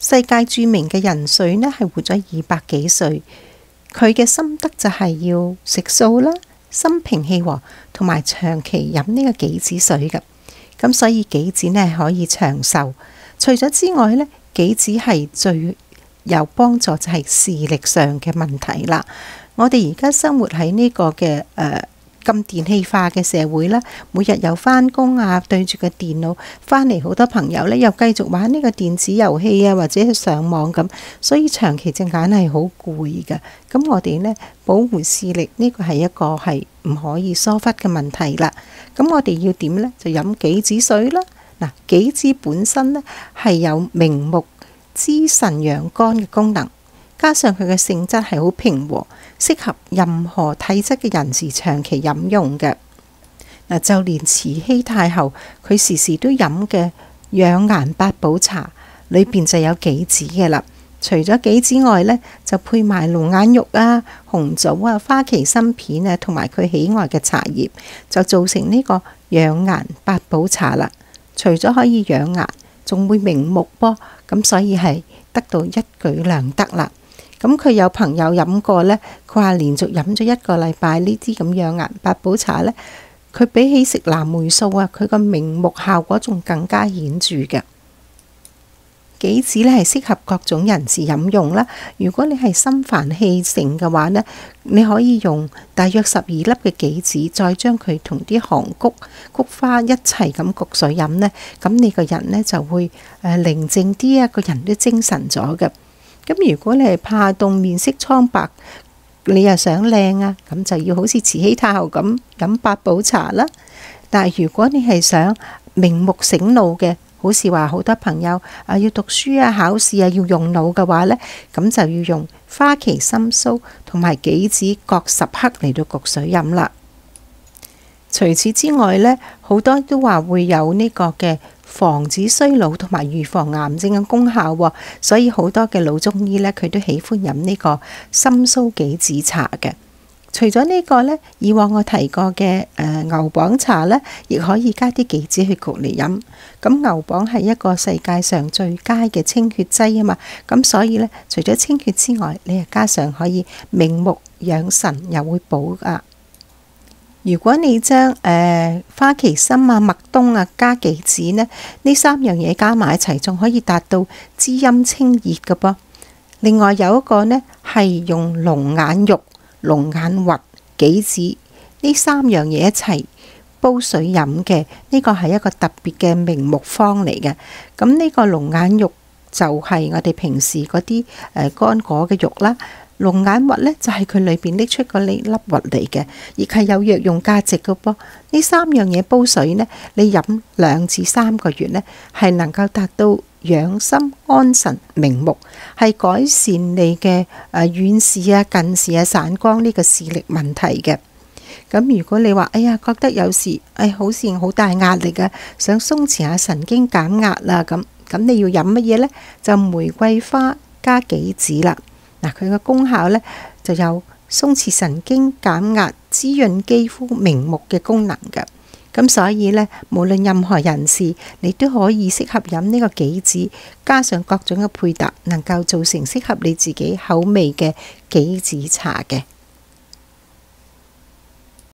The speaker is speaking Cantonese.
世界著名嘅人瑞呢係活咗200幾歲，佢嘅心得就係要食素啦、心平氣和，同埋長期飲呢個杞子水嘅。咁所以杞子呢係可以長壽。除咗之外呢，杞子係最有幫助就係視力上嘅問題啦。我哋而家生活喺呢個嘅咁電氣化嘅社會啦，每日又返工啊，對住個電腦返嚟，好多朋友呢又繼續玩呢個電子遊戲啊，或者係上網咁，所以長期隻眼係好攰㗎。咁我哋呢保護視力呢個係一個係唔可以疏忽嘅問題啦。咁我哋要點呢？就飲杞子水啦。嗱，杞子本身呢係有明目、滋腎養肝嘅功能，加上佢嘅性質係好平和，適合任何體質嘅人士長期飲用嘅。嗱，就連慈禧太后佢時時都飲嘅養顏八寶茶裏邊就有杞子嘅啦。除咗杞子外呢，就配埋龍眼肉啊、紅棗啊、花旗參片啊，同埋佢喜愛嘅茶葉，就做成呢個養顏八寶茶啦。除咗可以養顏，仲會明目噃，咁所以係得到一舉兩得啦。咁佢有朋友飲過呢，佢話連續飲咗1個禮拜呢啲咁養顏八寶茶呢，佢比起食藍莓素啊，佢個明目效果仲更加顯著嘅。杞子呢係適合各種人士飲用啦。如果你係心煩氣盛嘅話呢，你可以用大約12粒嘅杞子，再將佢同啲韓菊、菊花一齊咁焗水飲呢，咁你個人呢就會寧靜啲啊，個人都精神咗嘅。咁如果你係怕凍、面色蒼白，你又想靚啊，咁就要好似慈禧太后咁飲八寶茶啦。但係如果你係想明目醒腦嘅，好似話好多朋友要讀書啊、考試啊要用腦嘅話呢，咁就要用花旗參酥同埋杞子各10克嚟到焗水飲啦。除此之外呢，好多都話會有呢個嘅防止衰老同埋預防癌症嘅功效喎，所以好多嘅老中醫呢，佢都喜歡飲呢個參酥杞子茶嘅。除咗呢個呢，以往我提過嘅牛蒡茶呢，亦可以加啲杞子去焗嚟飲。咁牛蒡係一個世界上最佳嘅清血劑啊嘛，咁所以呢，除咗清血之外，你又加上可以明目養神，又會補啊。如果你將花旗參啊、麥冬啊加杞子呢，呢3樣嘢加埋一齊，仲可以達到滋陰清熱嘅噃。另外有一個呢，係用龍眼肉、龍眼核、杞子呢3樣嘢一齊煲水飲嘅，呢個係一個特別嘅明目方嚟嘅。咁呢個龍眼肉就係我哋平時嗰啲乾果嘅肉啦。龍眼核呢，就係佢裏邊拎出嗰粒核嚟嘅，亦係有藥用價值嘅噃。呢3樣嘢煲水呢，你飲2至3個月呢，係能夠達到養心安神明目，係改善你嘅遠視啊、近視啊、散光呢個視力問題嘅。咁如果你話覺得有時好似好大壓力啊，想鬆弛下神經減壓啦，咁你要飲乜嘢呢？就玫瑰花加杞子啦。嗱，佢嘅功效呢，就有鬆弛神經、減壓、滋潤肌膚、明目嘅功能嘅。咁所以呢，無論任何人士，你都可以適合飲呢個杞子，加上各種嘅配搭，能夠做成適合你自己口味嘅杞子茶嘅。